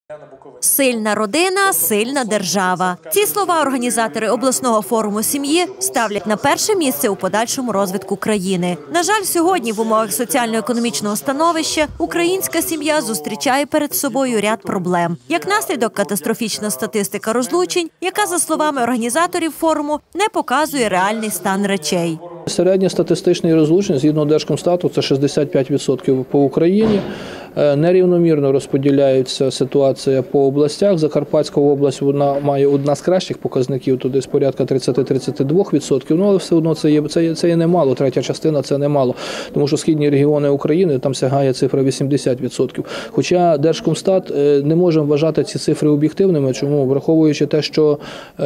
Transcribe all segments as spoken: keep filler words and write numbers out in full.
Сильна родина – сильна держава. Ці слова організатори обласного форуму сім'ї ставлять на перше місце у подальшому розвитку країни. На жаль, сьогодні в умовах соціально-економічного становища українська сім'я зустрічає перед собою ряд проблем. Як наслідок – катастрофічна статистика розлучень, яка, за словами організаторів форуму, не показує реальний стан речей. Середнє статистичне розлучення, згідно Держкомстату, це шістдесят п'ять відсотків по Україні. Нерівномірно розподіляється ситуація по областях. Закарпатська область вона має одна з кращих показників, то десь порядка тридцять-тридцять два відсотки. Ну, але все одно це є, це є, це є немало, третя частина – це немало. Тому що східні регіони України, там сягає цифра вісімдесят відсотків. Хоча Держкомстат не може вважати ці цифри об'єктивними. Чому? Враховуючи те, що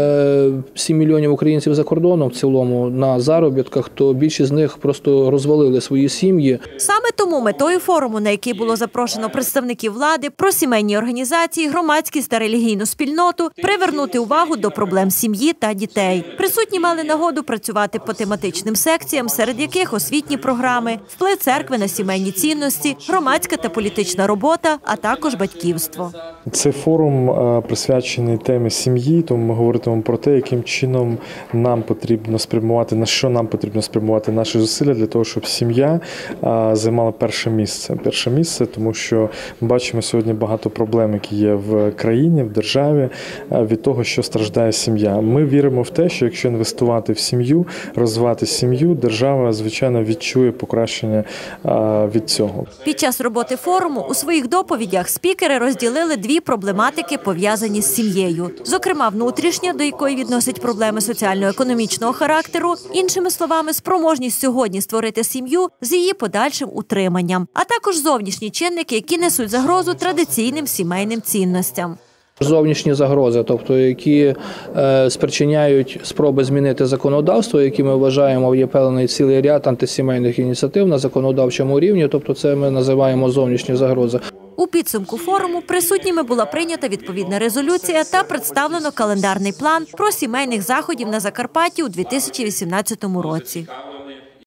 сім мільйонів українців за кордоном в цілому на заробітках, то більшість з них просто розвалили свої сім'ї. Саме тому метою форуму, на який було запрошено представників влади, просімейні організації, громадськість та релігійну спільноту, привернути увагу до проблем сім'ї та дітей. Присутні мали нагоду працювати по тематичним секціям, серед яких освітні програми, вплив церкви на сімейні цінності, громадська та політична робота, а також батьківство. Цей форум присвячений темі сім'ї, тому ми говоритимемо про те, яким чином нам потрібно спрямувати, на що нам потрібно спрямувати наші зусилля для того, щоб сім'я займала перше місце. Перше місце, тому що ми бачимо сьогодні багато проблем, які є в країні, в державі, від того, що страждає сім'я. Ми віримо в те, що якщо інвестувати в сім'ю, розвивати сім'ю, держава, звичайно, відчує покращення від цього. Під час роботи форуму у своїх доповідях спікери розділили дві проблематики, пов'язані з сім'єю. Зокрема, внутрішня, до якої відносять проблеми соціально-економічного характеру, іншими словами, спроможність сьогодні створити сім'ю з її подальшим утриманням, а також зовнішні чинники, які несуть загрозу традиційним сімейним цінностям. Зовнішні загрози, тобто які е, спричиняють спроби змінити законодавство, які ми вважаємо є певний цілий ряд антисімейних ініціатив на законодавчому рівні, тобто це ми називаємо зовнішні загрози. У підсумку форуму присутніми була прийнята відповідна резолюція та представлено календарний план про сімейних заходів на Закарпатті у дві тисячі вісімнадцятому році.